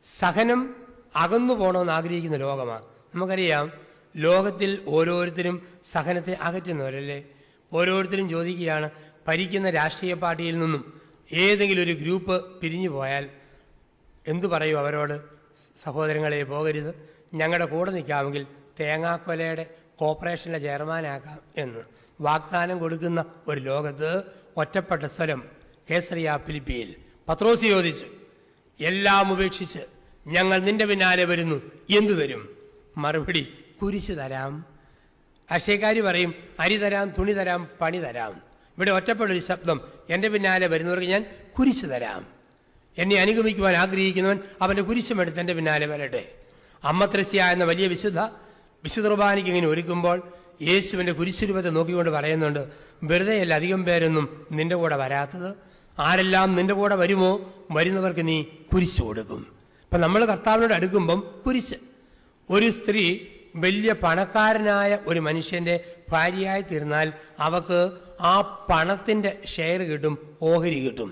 സഹനം അകന്നു പോകണമെന്ന് ആഗ്രഹിക്കുന്ന ലോകമാണ്. നമുക്കറിയാം, ലോകത്തിൽ ഓരോരുത്തരും സഹനത്തെ അകറ്റുന്നവരല്ലേ. ഓരോരുത്തരും ചോദിക്കുകയാണ്, ഭരിക്കുന്ന രാഷ്ട്രീയ പാർട്ടിയിൽ നിന്നും ഏതെങ്കിലും ഒരു ഗ്രൂപ്പ് പിരിഞ്ഞു പോയാൽ എന്തു പറയും അവരോട്? സഹോദരങ്ങളെ, പോകരുത്, ഞങ്ങളുടെ കൂടെ നിൽക്കാമെങ്കിൽ തേങ്ങാക്കൊലയുടെ കോർപ്പറേഷനിലെ ചെയർമാനാക്കാം എന്ന് വാഗ്ദാനം കൊടുക്കുന്ന ഒരു ലോകത്ത് ഒറ്റപ്പെട്ട സ്ഥലം കേസറിയ ഫിലിപ്പിയിൽ പത്രോസ് ചോദിച്ചു, എല്ലാം ഉപേക്ഷിച്ച് ഞങ്ങൾ നിന്റെ പിന്നാലെ വരുന്നു, എന്തു തരും? മറുപടി, കുരിശ് തരാം. അക്ഷയക്കാരി പറയും, അരി തരാം, തുണി തരാം, പണി തരാം. ഇവിടെ ഒറ്റപ്പെട്ടൊരു ശബ്ദം, എൻ്റെ പിന്നാലെ വരുന്നവർക്ക് ഞാൻ കുരിശ് തരാം. എന്നെ അനുഗമിക്കുവാൻ ആഗ്രഹിക്കുന്നവൻ അവൻ്റെ കുരിശുമെടുത്ത് എൻ്റെ പിന്നാലെ വരട്ടെ. അമ്മ ത്രസ്യ എന്ന വലിയ വിശുദ്ധ കുർബാനയ്ക്ക് ഇങ്ങനെ ഒരുക്കുമ്പോൾ യേശുവിൻ്റെ കുരിശുരൂപത്തെ നോക്കിക്കൊണ്ട് പറയുന്നുണ്ട്, വെറുതെയല്ല അധികം പേരൊന്നും നിന്റെ കൂടെ വരാത്തത്. ആരെല്ലാം നിന്റെ കൂടെ വരുമോ വരുന്നവർക്ക് നീ കുരിശ് കൊടുക്കും. അപ്പം നമ്മൾ കർത്താവിനോട് അടുക്കുമ്പം കുരിശ്. ഒരു സ്ത്രീ വലിയ പണക്കാരനായ ഒരു മനുഷ്യൻ്റെ ഭാര്യയായി തീർന്നാൽ അവക്ക് ആ പണത്തിൻ്റെ ഷെയർ കിട്ടും, ഓഹരി കിട്ടും.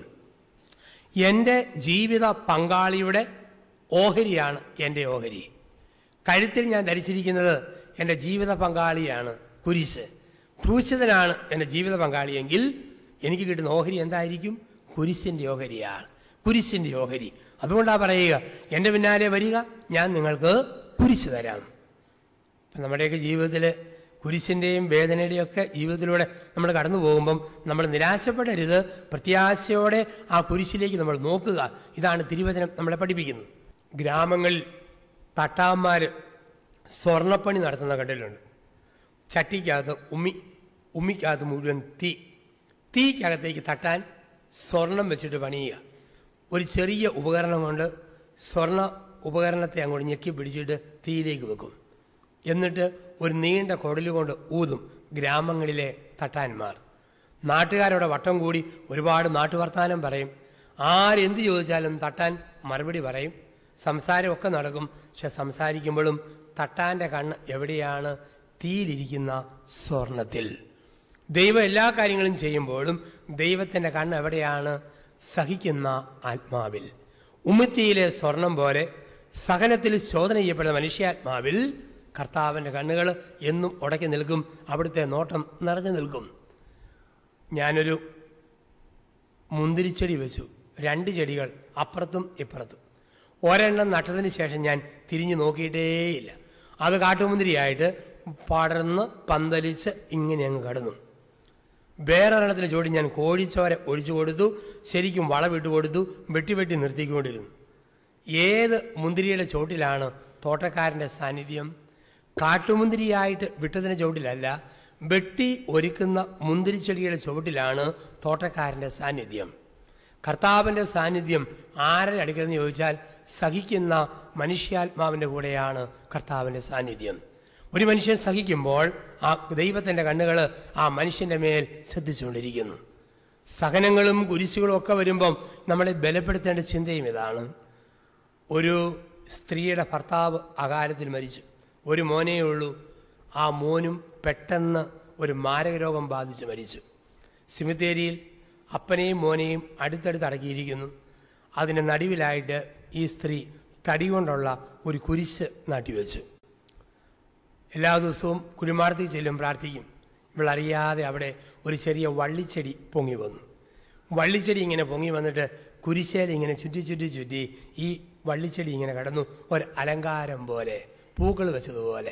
എൻ്റെ ജീവിത പങ്കാളിയുടെ ഓഹരിയാണ് എൻ്റെ ഓഹരി. കഴുത്തിൽ ഞാൻ ധരിച്ചിരിക്കുന്നത് എൻ്റെ ജീവിത പങ്കാളിയാണ്, കുരിശ്. ക്രൂശിതനാണ് എൻ്റെ ജീവിത പങ്കാളിയെങ്കിൽ എനിക്ക് കിട്ടുന്ന ഓഹരി എന്തായിരിക്കും? കുരിശിൻ്റെ ഓഹരിയാണ്, കുരിശിൻ്റെ ഓഹരി. അതുകൊണ്ടാണ് പറയുക, എൻ്റെ പിന്നാലെ വരിക, ഞാൻ നിങ്ങൾക്ക് കുരിശ് തരാം. ഇപ്പം നമ്മുടെയൊക്കെ ജീവിതത്തിൽ കുരിശിൻ്റെയും വേദനയുടെയും ഒക്കെ ജീവിതത്തിലൂടെ നമ്മൾ കടന്നു പോകുമ്പം നമ്മൾ നിരാശപ്പെടരുത്. പ്രത്യാശയോടെ ആ കുരിശിലേക്ക് നമ്മൾ നോക്കുക. ഇതാണ് തിരുവചനം നമ്മളെ പഠിപ്പിക്കുന്നത്. ഗ്രാമങ്ങളിൽ തട്ടാന്മാർ സ്വർണ്ണപ്പണി നടത്തുന്ന കണ്ടിട്ടുണ്ട്. ചട്ടിക്കകത്ത് ഉമ്മിക്കകത്ത് മുഴുവൻ തീക്കകത്തേക്ക് തട്ടാൻ സ്വർണം വെച്ചിട്ട് പണിയുക. ഒരു ചെറിയ ഉപകരണം കൊണ്ട് സ്വർണ്ണ ഉപകരണത്തെ അങ്ങോട്ട് ഞെക്കി പിടിച്ചിട്ട് തീയിലേക്ക് വെക്കും. എന്നിട്ട് ഒരു നീണ്ട കുടല് കൊണ്ട് ഊതും ഗ്രാമങ്ങളിലെ തട്ടാന്മാർ. നാട്ടുകാരോടെ വട്ടം കൂടി ഒരുപാട് നാട്ടുവർത്താനം പറയും. ആരെന്ത് ചോദിച്ചാലും തട്ടാൻ മറുപടി പറയും. സംസാരമൊക്കെ നടക്കും. പക്ഷെ സംസാരിക്കുമ്പോഴും തട്ടാൻ്റെ കണ്ണ് എവിടെയാണ്? തീയിലിരിക്കുന്ന സ്വർണത്തിൽ. ദൈവം എല്ലാ കാര്യങ്ങളും ചെയ്യുമ്പോഴും ദൈവത്തിൻ്റെ കണ്ണ് എവിടെയാണ്? സഹിക്കുന്ന ആത്മാവിൽ. ഉമിത്തിയിലെ സ്വർണം പോലെ സഹനത്തിൽ ശോധന ചെയ്യപ്പെടുന്ന മനുഷ്യാത്മാവിൽ കർത്താവിൻ്റെ കണ്ണുകൾ എന്നും ഉടക്കി നിൽക്കും. അവിടുത്തെ നോട്ടം നിറഞ്ഞു നിൽക്കും. ഞാനൊരു മുന്തിരിച്ചെടി വെച്ചു, 2 ചെടികൾ അപ്പുറത്തും ഇപ്പുറത്തും. ഒരെണ്ണം നട്ടതിന് ശേഷം ഞാൻ തിരിഞ്ഞു നോക്കിയിട്ടേയില്ല. അത് കാട്ടുമുന്തിരിയായിട്ട് പടർന്ന് പന്തലിച്ച് ഇങ്ങനെ അങ്ങ് കടന്നു. വേറൊരെണ്ണത്തിന് ചൂടി ഞാൻ കോഴിച്ചോര ഒഴിച്ചു കൊടുത്തു, ശരിക്കും വളവിട്ട് കൊടുത്തു, വെട്ടി നിർത്തിക്കൊണ്ടിരുന്നു. ഏത് മുന്തിരിയുടെ ചോട്ടിലാണ് തോട്ടക്കാരൻ്റെ സാന്നിധ്യം? കാട്ടുമുന്തിരിയായിട്ട് വിട്ടതിൻ്റെ ചുവട്ടിലല്ല, വെട്ടി ഒരുക്കുന്ന മുന്തിരിച്ചെടിയുടെ ചുവട്ടിലാണ് തോട്ടക്കാരൻ്റെ സാന്നിധ്യം. കർത്താവിൻ്റെ സാന്നിധ്യം ആരുടെ അടുക്കലെന്ന് ചോദിച്ചാൽ സഹിക്കുന്ന മനുഷ്യാത്മാവിൻ്റെ കൂടെയാണ് കർത്താവിൻ്റെ സാന്നിധ്യം. ഒരു മനുഷ്യൻ സഹിക്കുമ്പോൾ ആ ദൈവത്തിൻ്റെ കണ്ണുകൾ ആ മനുഷ്യൻ്റെ മേൽ ശ്രദ്ധിച്ചുകൊണ്ടിരിക്കുന്നു. സഹനങ്ങളും കുരിശുകളും ഒക്കെ വരുമ്പം നമ്മളെ ബലപ്പെടുത്തേണ്ട ചിന്തയും ഇതാണ്. ഒരു സ്ത്രീയുടെ ഭർത്താവ് അകാലത്തിൽ മരിച്ചു. ഒരു മോനേ ഉള്ളൂ. ആ മോനും പെട്ടെന്ന് ഒരു മാരകരോഗം ബാധിച്ച് മരിച്ചു. സിമിത്തേരിയിൽ അപ്പനെയും മോനെയും അടുത്തടുത്ത് അടക്കിയിരിക്കുന്നു. അതിന് നടുവിലായിട്ട് ഈ സ്ത്രീ തടി കൊണ്ടുള്ള ഒരു കുരിശ് നാട്ടിവെച്ചു. എല്ലാ ദിവസവും കുഴിമാടത്തിൽ ചെല്ലും, പ്രാർത്ഥിക്കും. ഇവളറിയാതെ അവിടെ ഒരു ചെറിയ വള്ളിച്ചെടി പൊങ്ങി വന്നു. വള്ളിച്ചെടി ഇങ്ങനെ പൊങ്ങി വന്നിട്ട് കുരിശേൽ ഇങ്ങനെ ചുറ്റി ഈ വള്ളിച്ചെടി ഇങ്ങനെ കടന്നു. ഒരു അലങ്കാരം പോലെ, പൂക്കൾ വെച്ചതുപോലെ.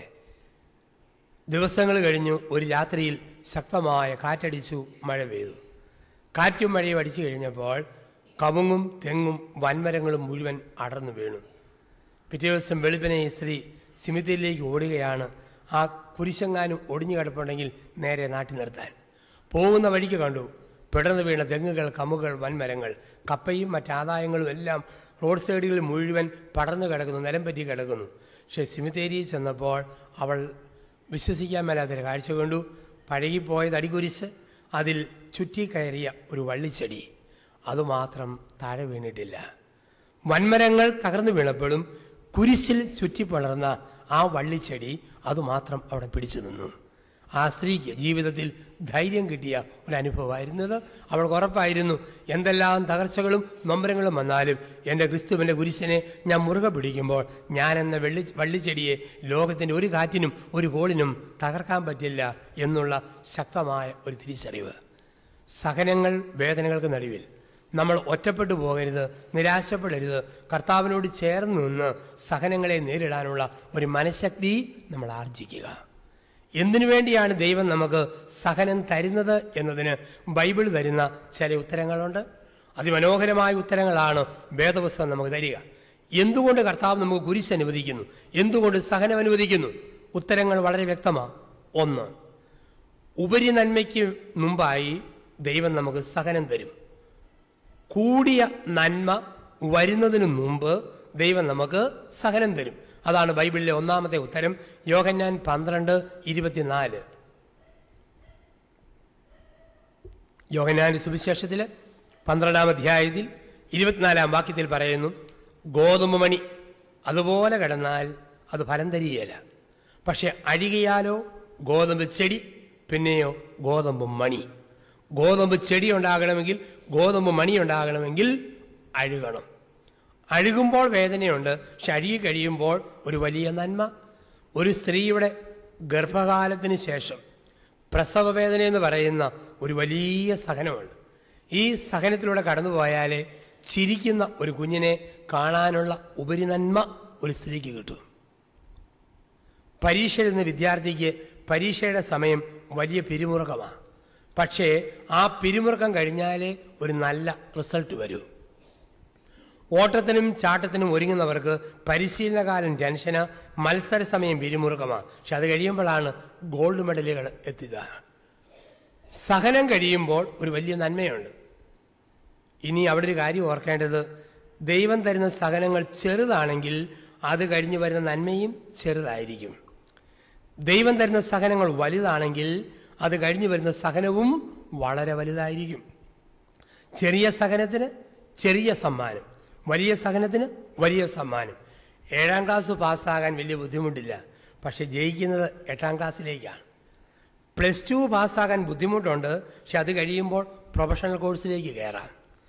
ദിവസങ്ങൾ കഴിഞ്ഞു. ഒരു രാത്രിയിൽ ശക്തമായ കാറ്റടിച്ചു, മഴ പെയ്തു. കാറ്റും മഴയും അടിച്ചു കഴിഞ്ഞപ്പോൾ കവുങ്ങും തെങ്ങും വൻമരങ്ങളും മുഴുവൻ അടർന്നു വീണു. പിറ്റേ ദിവസം വെളുപ്പിനെ ഈ സ്ത്രീ സിമിത്തേരിയിലേക്ക് ഓടുകയാണ്. ആ കുരിശെങ്ങാനും ഒടിഞ്ഞു കിടപ്പുണ്ടെങ്കിൽ നേരെ നാട്ടി നിർത്താൻ. പോകുന്ന വഴിക്ക് കണ്ടു പിടർന്നു വീണ തെങ്ങുകൾ, കമുകൾ, വൻമരങ്ങൾ, കപ്പയും മറ്റാദായങ്ങളും എല്ലാം റോഡ് സൈഡുകളിൽ മുഴുവൻ പടർന്നു കിടക്കുന്നു, നിലം പറ്റി കിടക്കുന്നു. പക്ഷേ സിമിത്തേരിയിൽ ചെന്നപ്പോൾ അവൾ വിശ്വസിക്കാൻ മേലാത്തൊരു കാഴ്ച കണ്ടു. പഴകിപ്പോയ തടിക്കുരിശ്, അതിൽ ചുറ്റിക്കയറിയ ഒരു വള്ളിച്ചെടി, അതുമാത്രം താഴെ വീണിട്ടില്ല. വൻമരങ്ങൾ തകർന്നു വീണപ്പോഴും കുരിശിൽ ചുറ്റിപ്പളർന്ന ആ വള്ളിച്ചെടി അതുമാത്രം അവിടെ പിടിച്ചു നിന്നു. ആ സ്ത്രീക്ക് ജീവിതത്തിൽ ധൈര്യം കിട്ടിയ ഒരനുഭവമായിരുന്നത്. അവൾക്ക് ഉറപ്പായിരുന്നു, എന്തെല്ലാം തകർച്ചകളും നൊമ്പരങ്ങളും വന്നാലും എൻ്റെ ക്രിസ്തുവിൻ്റെ കുരിശിനെ ഞാൻ മുറുകെ പിടിക്കുമ്പോൾ ഞാനെന്ന വള്ളിച്ചെടിയെ ലോകത്തിൻ്റെ ഒരു കാറ്റിനും ഒരു കോളിനും തകർക്കാൻ പറ്റില്ല എന്നുള്ള ശക്തമായ ഒരു തിരിച്ചറിവ്. സഹനങ്ങൾ, വേദനകൾക്ക് നടുവിൽ നമ്മൾ ഒറ്റപ്പെട്ടു പോകരുത്, നിരാശപ്പെടരുത്. കർത്താവിനോട് ചേർന്ന് നിന്ന് സഹനങ്ങളെ നേരിടാനുള്ള ഒരു മനഃശക്തി നമ്മൾ ആർജിക്കുക. എന്തിനു വേണ്ടിയാണ് ദൈവം നമുക്ക് സഹനം തരുന്നത് എന്നതിന് ബൈബിൾ തരുന്ന ചില ഉത്തരങ്ങളുണ്ട്. അതിമനോഹരമായ ഉത്തരങ്ങളാണ് വേദപുസ്തകം നമുക്ക് തരിക. എന്തുകൊണ്ട് കർത്താവ് നമുക്ക് കുരിശ് അനുവദിക്കുന്നു, എന്തുകൊണ്ട് സഹനം അനുവദിക്കുന്നു? ഉത്തരങ്ങൾ വളരെ വ്യക്തമാണ്. ഒന്ന്, ഉപരി നന്മയ്ക്ക് മുമ്പായി ദൈവം നമുക്ക് സഹനം തരും. കൂടിയ നന്മ വരുന്നതിനു മുമ്പ് ദൈവം നമുക്ക് സഹനം തരും. അതാണ് ബൈബിളിലെ ഒന്നാമത്തെ ഉത്തരം. യോഹന്നാൻ 12:24. യോഹന്നാന്റെ സുവിശേഷത്തിൽ 12-ാം അധ്യായത്തിൽ 24-ാം വാക്യത്തിൽ പറയുന്നു, ഗോതമ്പ് മണി അതുപോലെ കിടന്നാൽ അത് ഫലം തരികയില്ല, പക്ഷെ അഴുകിയാലോ ഗോതമ്പ് ചെടി, പിന്നെയോ ഗോതമ്പ് മണി. ഗോതമ്പ് ചെടി ഉണ്ടാകണമെങ്കിൽ, ഗോതമ്പ് മണി ഉണ്ടാകണമെങ്കിൽ അഴുകണം. അഴുകുമ്പോൾ വേദനയുണ്ട്, പക്ഷെ അഴുകി കഴിയുമ്പോൾ ഒരു വലിയ നന്മ. ഒരു സ്ത്രീയുടെ ഗർഭകാലത്തിന് ശേഷം പ്രസവ വേദന എന്ന് പറയുന്ന ഒരു വലിയ സഹനമുണ്ട്. ഈ സഹനത്തിലൂടെ കടന്നുപോയാലേ ചിരിക്കുന്ന ഒരു കുഞ്ഞിനെ കാണാനുള്ള ഉപരിനന്മ ഒരു സ്ത്രീക്ക് കിട്ടും. പരീക്ഷ എഴുതുന്ന വിദ്യാർത്ഥിക്ക് പരീക്ഷയുടെ സമയം വലിയ പിരിമുറുക്കമാണ്. പക്ഷേ ആ പിരിമുറുക്കം കഴിഞ്ഞാലേ ഒരു നല്ല റിസൾട്ട് വരൂ. ഓട്ടത്തിനും ചാട്ടത്തിനും ഒരുങ്ങുന്നവർക്ക് പരിശീലനകാലം ടെൻഷന്, മത്സര സമയം പിരിമുറുക്കമാണ്. പക്ഷെ അത് കഴിയുമ്പോഴാണ് ഗോൾഡ് മെഡലുകൾ എത്തുക. സഹനം കഴിയുമ്പോൾ ഒരു വലിയ നന്മയുണ്ട്. ഇനി അവിടെ ഒരു കാര്യം ഓർക്കേണ്ടത്, ദൈവം തരുന്ന സഹനങ്ങൾ ചെറുതാണെങ്കിൽ അത് കഴിഞ്ഞ് വരുന്ന നന്മയും ചെറുതായിരിക്കും. ദൈവം തരുന്ന സഹനങ്ങൾ വലുതാണെങ്കിൽ അത് കഴിഞ്ഞു വരുന്ന സഹനവും വളരെ വലുതായിരിക്കും. ചെറിയ സഹനത്തിന് ചെറിയ സമ്മാനം, വലിയ സഹനത്തിന് വലിയ സമ്മാനം. 7-ാം ക്ലാസ് പാസ്സാകാൻ വലിയ ബുദ്ധിമുട്ടില്ല, പക്ഷെ ജയിക്കുന്നത് 8-ാം ക്ലാസ്സിലേക്കാണ്. +2 പാസ്സാകാൻ ബുദ്ധിമുട്ടുണ്ട്, പക്ഷെ അത് കഴിയുമ്പോൾ പ്രൊഫഷണൽ കോഴ്സിലേക്ക് കയറാം.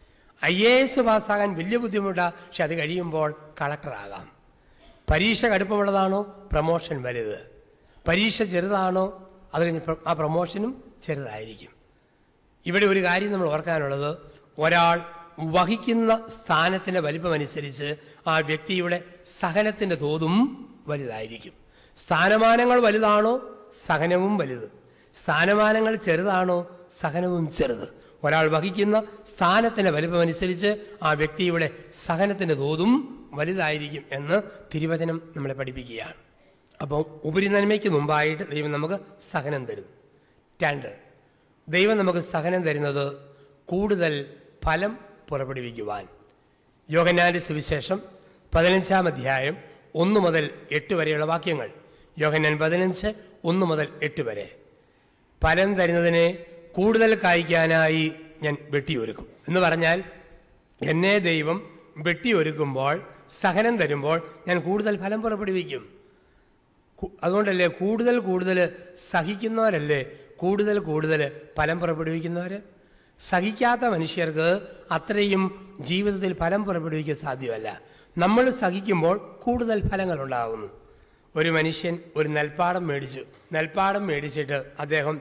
IAS പാസ്സാകാൻ വലിയ ബുദ്ധിമുട്ടാണ്, പക്ഷെ അത് കഴിയുമ്പോൾ കളക്ടറാകാം. പരീക്ഷ കടുപ്പമുള്ളതാണോ പ്രമോഷൻ വലുത്, പരീക്ഷ ചെറുതാണോ അത് കഴിഞ്ഞ് ആ പ്രമോഷനും ചെറുതായിരിക്കും. ഇവിടെ ഒരു കാര്യം നമ്മൾ ഓർക്കാനുള്ളത്, ഒരാൾ വഹിക്കുന്ന സ്ഥാനത്തിൻ്റെ വലിപ്പമനുസരിച്ച് ആ വ്യക്തിയുടെ സഹനത്തിൻ്റെ തോതും വലുതായിരിക്കും. സ്ഥാനമാനങ്ങൾ വലുതാണോ സഹനവും വലുത്, സ്ഥാനമാനങ്ങൾ ചെറുതാണോ സഹനവും ചെറുത്. ഒരാൾ വഹിക്കുന്ന സ്ഥാനത്തിൻ്റെ വലിപ്പമനുസരിച്ച് ആ വ്യക്തിയുടെ സഹനത്തിൻ്റെ തോതും വലുതായിരിക്കും എന്ന് തിരുവചനം നമ്മളെ പഠിപ്പിക്കുകയാണ്. അപ്പോൾ ഉപരിനന്മയ്ക്ക് മുമ്പായിട്ട് ദൈവം നമുക്ക് സഹനം തരുന്നു. 2, ദൈവം നമുക്ക് സഹനം തരുന്നത് കൂടുതൽ ഫലം പുറപ്പെടുവിക്കുവാൻ. യോഹന്നാന്റെ സുവിശേഷം 15-ാം അധ്യായം 1 മുതൽ 8 വരെയുള്ള വാക്യങ്ങൾ. യോഹന്നാൻ 15, 1 മുതൽ 8 വരെ. ഫലം തരുന്നതിനെ കൂടുതൽ കായ്ക്കാനായി ഞാൻ വെട്ടിയൊരുക്കും എന്ന് പറഞ്ഞാൽ, എന്നെ ദൈവം വെട്ടിയൊരുക്കുമ്പോൾ, സഹനം തരുമ്പോൾ ഞാൻ കൂടുതൽ ഫലം പുറപ്പെടുവിക്കും. അതുകൊണ്ടല്ലേ കൂടുതൽ സഹിക്കുന്നവരല്ലേ കൂടുതൽ ഫലം പുറപ്പെടുവിക്കുന്നവർ. സഹിക്കാത്ത മനുഷ്യർക്ക് അത്രയും ജീവിതത്തിൽ ഫലം പുറപ്പെടുവിക്കാൻ സാധ്യമല്ല. നമ്മൾ സഹിക്കുമ്പോൾ കൂടുതൽ ഫലങ്ങൾ ഉണ്ടാകുന്നു. ഒരു മനുഷ്യൻ ഒരു നെൽപ്പാടം മേടിച്ചിട്ട് അദ്ദേഹം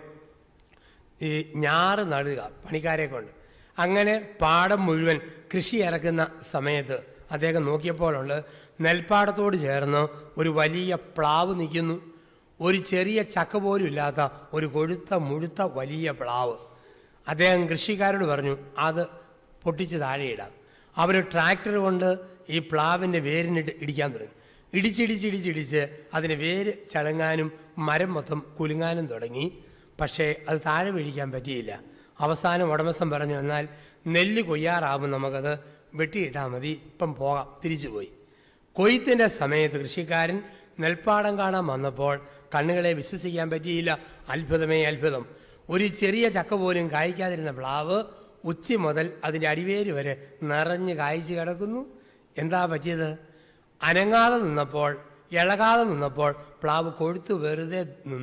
ഈ ഞാറ് നടുക പണിക്കാരെ കൊണ്ട്. അങ്ങനെ പാടം മുഴുവൻ കൃഷി ഇറക്കുന്ന സമയത്ത് അദ്ദേഹം നോക്കിയപ്പോഴുണ്ട്, നെൽപ്പാടത്തോട് ചേർന്ന് ഒരു വലിയ പ്ലാവ് നിൽക്കുന്നു. ഒരു ചെറിയ ചക്ക പോലും ഇല്ലാത്ത ഒരു മുഴുത്ത വലിയ പ്ലാവ്. അദ്ദേഹം കൃഷിക്കാരോട് പറഞ്ഞു, അത് പൊട്ടിച്ച് താഴെയിടാം. അവർ ട്രാക്ടർ കൊണ്ട് ഈ പ്ലാവിൻ്റെ വേരിനിട്ട് ഇടിക്കാൻ തുടങ്ങി. ഇടിച്ചിടിച്ച് അതിന് വേര് ചടങ്ങാനും മരം മൊത്തം കുലുങ്ങാനും തുടങ്ങി. പക്ഷേ അത് താഴെ വീഴിക്കാൻ പറ്റിയില്ല. അവസാനം ഉടമസ്ഥൻ പറഞ്ഞു, എന്നാൽ നെല്ല് കൊയ്യാറാകുമ്പോൾ നമുക്കത് വെട്ടിയിട്ടാൽ മതി, ഇപ്പം പോകാം. തിരിച്ചു പോയി. കൊയ്ത്തിൻ്റെ സമയത്ത് കൃഷിക്കാരൻ നെൽപ്പാടം കാണാൻ വന്നപ്പോൾ കണ്ണുകളെ വിശ്വസിക്കാൻ പറ്റിയില്ല. അത്ഭുതമേ അത്ഭുതം! ഒരു ചെറിയ ചക്ക പോലും കായ്ക്കാതിരുന്ന പ്ലാവ് ഉച്ച മുതൽ അതിൻ്റെ അടിവേര് വരെ നിറഞ്ഞ് കായ്ച്ചു കിടക്കുന്നു. എന്താ പറ്റിയത്? അനങ്ങാതെ നിന്നപ്പോൾ, ഇളകാതെ നിന്നപ്പോൾ പ്ലാവ് കൊഴുത്തു വെറുതെ നിന്നു.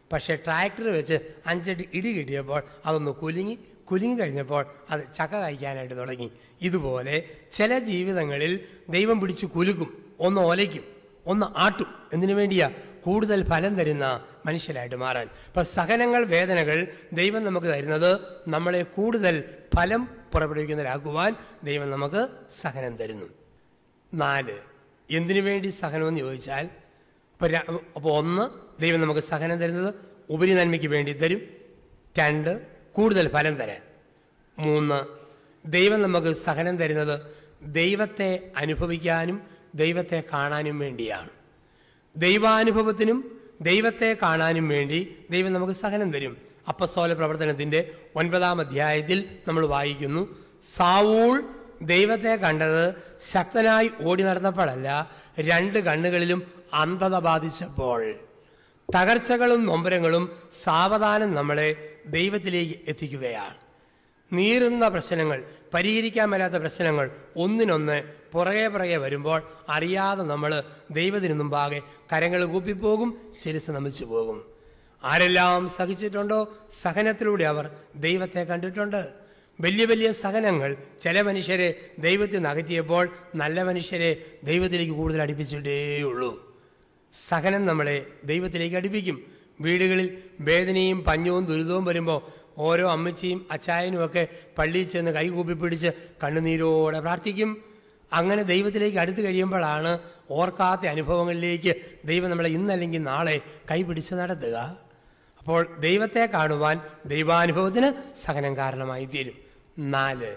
പക്ഷേ ട്രാക്ടർ വെച്ച് 5 ഇടി കിട്ടിയപ്പോൾ അതൊന്ന് കുലുങ്ങി കഴിഞ്ഞപ്പോൾ അത് ചക്ക കഴിക്കാനായിട്ട് തുടങ്ങി. ഇതുപോലെ ചില ജീവിതങ്ങളിൽ ദൈവം പിടിച്ച് കുലുക്കും, ഒന്ന് ഒലയ്ക്കും, ഒന്ന് ആട്ടും. എന്തിനു വേണ്ടിയാ? കൂടുതൽ ഫലം തരുന്ന മനുഷ്യരായിട്ട് മാറാൻ. അപ്പം സഹനങ്ങൾ, വേദനകൾ ദൈവം നമുക്ക് തരുന്നത് നമ്മളെ കൂടുതൽ ഫലം പുറപ്പെടുവിക്കുന്നവരാക്കുവാൻ ദൈവം നമുക്ക് സഹനം തരുന്നു. 4, എന്തിനു വേണ്ടി സഹനമെന്ന് ചോദിച്ചാൽ, അപ്പോൾ 1, ദൈവം നമുക്ക് സഹനം തരുന്നത് ഉപരി നന്മയ്ക്ക് വേണ്ടി തരും. 2, കൂടുതൽ ഫലം തരാൻ. 3, ദൈവം നമുക്ക് സഹനം തരുന്നത് ദൈവത്തെ അനുഭവിക്കാനും ദൈവത്തെ കാണാനും വേണ്ടിയാണ്. ദൈവാനുഭവത്തിനും ദൈവത്തെ കാണാനും വേണ്ടി ദൈവം നമുക്ക് സഹനം തരും. അപ്പസ്തോല പ്രവർത്തനത്തിൻ്റെ 9-ാം അധ്യായത്തിൽ നമ്മൾ വായിക്കുന്നു, സാവൂൾ ദൈവത്തെ കണ്ടത് ശക്തനായി ഓടി നടന്നപ്പോഴല്ല, 2 കണ്ണുകളിലും അന്ധത ബാധിച്ചപ്പോൾ. തകർച്ചകളും നൊമ്പരങ്ങളും സാവധാനം നമ്മളെ ദൈവത്തിലേക്ക് എത്തിക്കുകയാണ്. നീറുന്ന പ്രശ്നങ്ങൾ, പരിഹരിക്കാൻ മേലാത്ത പ്രശ്നങ്ങൾ ഒന്നിനൊന്ന് പുറകെ വരുമ്പോൾ അറിയാതെ നമ്മൾ ദൈവത്തിന് മുമ്പാകെ കരങ്ങൾ കൂപ്പിപ്പോകും, ശിരസ് നമിച്ചു പോകും. ആരെല്ലാം സഹിച്ചിട്ടുണ്ടോ സഹനത്തിലൂടെ അവർ ദൈവത്തെ കണ്ടിട്ടുണ്ട്. വലിയ വലിയ സഹനങ്ങൾ ചില മനുഷ്യരെ ദൈവത്തിൽ നിന്ന് അകറ്റിയപ്പോൾ നല്ല മനുഷ്യരെ ദൈവത്തിലേക്ക് കൂടുതൽ അടുപ്പിച്ചിട്ടേയുള്ളൂ. സഹനം നമ്മളെ ദൈവത്തിലേക്ക് അടുപ്പിക്കും. വീടുകളിൽ വേദനയും പഞ്ഞവും ദുരിതവും വരുമ്പോൾ ഓരോ അമ്മച്ചിയും അച്ചായനും ഒക്കെ പള്ളിയിൽ ചെന്ന് കൈകൂപ്പി പിടിച്ച് കണ്ണുനീരോടെ പ്രാർത്ഥിക്കും. അങ്ങനെ ദൈവത്തിലേക്ക് അടുത്ത് കഴിയുമ്പോഴാണ് ഓർക്കാത്ത അനുഭവങ്ങളിലേക്ക് ദൈവം നമ്മളെ ഇന്നല്ലെങ്കിൽ നാളെ കൈപിടിച്ച് നടത്തുക. അപ്പോൾ ദൈവത്തെ കാണുവാൻ ദൈവാനുഭവത്തിന് സഹനം കാരണമായി തീരും. 4,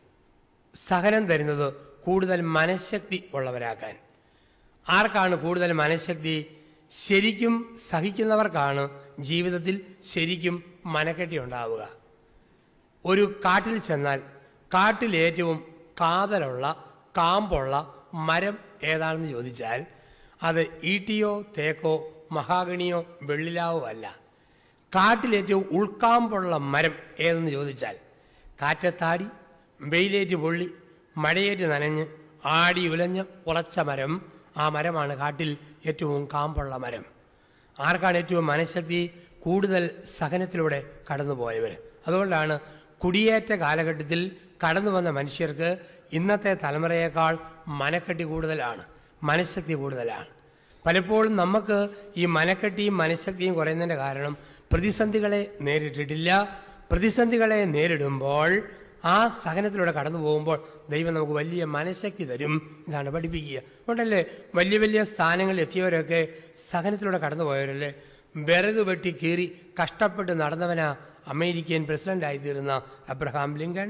സഹനം തരുന്നത് കൂടുതൽ മനഃശക്തി ഉള്ളവരാക്കാൻ. ആർക്കാണ് കൂടുതൽ മനഃശക്തി? ശരിക്കും സഹിക്കുന്നവർക്കാണ് ജീവിതത്തിൽ ശരിക്കും മനക്കെട്ടി ഉണ്ടാവുക. ഒരു കാട്ടിൽ ചെന്നാൽ കാട്ടിൽ ഏറ്റവും കാതലുള്ള കാമ്പുള്ള മരം ഏതാണെന്ന് ചോദിച്ചാൽ അത് ഈട്ടിയോ തേക്കോ മഹാഗണിയോ വെള്ളിലാവോ അല്ല. കാട്ടിലേറ്റവും ഉൾക്കാമ്പുള്ള മരം ഏതെന്ന് ചോദിച്ചാൽ കാറ്റത്താടി, വെയിലേറ്റ് പൊള്ളി, മഴയേറ്റ് നനഞ്ഞ്, ആടി ഉലഞ്ഞ് ഉറച്ച മരം, ആ മരമാണ് കാട്ടിൽ ഏറ്റവും കാമ്പുള്ള മരം. ആർക്കാണ് ഏറ്റവും മനഃശക്തി? കൂടുതൽ സഹനത്തിലൂടെ കടന്നുപോയവർ. അതുകൊണ്ടാണ് കുടിയേറ്റ കാലഘട്ടത്തിൽ കടന്നു വന്ന മനുഷ്യർക്ക് ഇന്നത്തെ തലമുറയേക്കാൾ മനക്കെട്ടി കൂടുതലാണ്, മനഃശക്തി കൂടുതലാണ്. പലപ്പോഴും നമുക്ക് ഈ മനക്കെട്ടിയും മനഃശക്തിയും കുറയുന്നതിൻ്റെ കാരണം പ്രതിസന്ധികളെ നേരിട്ടിട്ടില്ല. പ്രതിസന്ധികളെ നേരിടുമ്പോൾ ആ സഹനത്തിലൂടെ കടന്നു പോകുമ്പോൾ ദൈവം നമുക്ക് വലിയ മനഃശക്തി തരും. ഇതാണ് പഠിപ്പിക്കുക. അതുകൊണ്ടല്ലേ വലിയ വലിയ സ്ഥാനങ്ങളിൽ എത്തിയവരൊക്കെ സഹനത്തിലൂടെ കടന്നു പോയവരല്ലേ. വിറക് വെട്ടി കീറി കഷ്ടപ്പെട്ട് നടന്നവനാ അമേരിക്കൻ പ്രസിഡന്റായിത്തീർന്ന അബ്രഹാം ലിങ്കൺ.